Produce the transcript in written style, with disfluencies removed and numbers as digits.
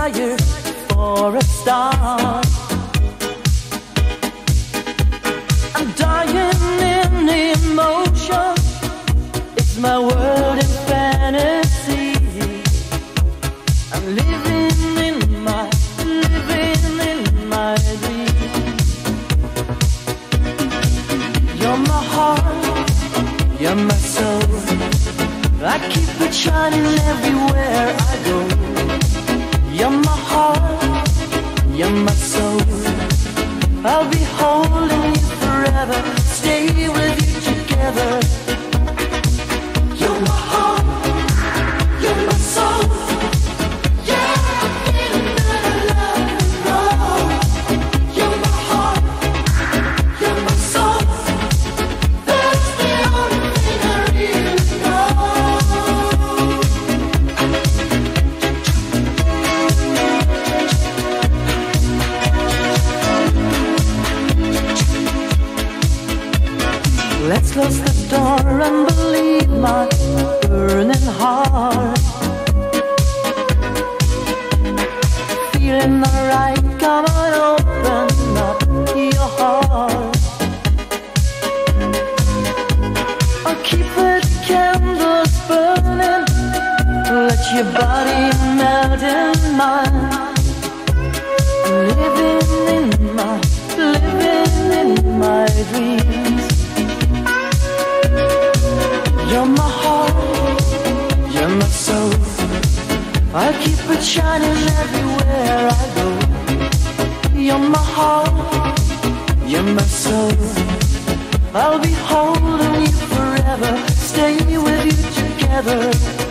desire for a star. I'm dying in emotion. It's my world in fantasy. I'm living in my dream. You're my heart, you're my soul. I keep it shining everywhere I go. You're my heart, you're my soul. I'll be holding you forever, stay with you together. You're my heart, you're my soul. Yeah, I'm feeling that I love you more. You're my heart, you're my soul. That's the only thing I really know. Let's close the door and believe my burning heart. Feeling alright, come on, open up your heart. I'll keep the candles burning, let your body melt in mine. Living in my dreams. You're my heart, you're my soul. I'll keep it shining everywhere I go. You're my heart, you're my soul. I'll be holding you forever, stay with you together.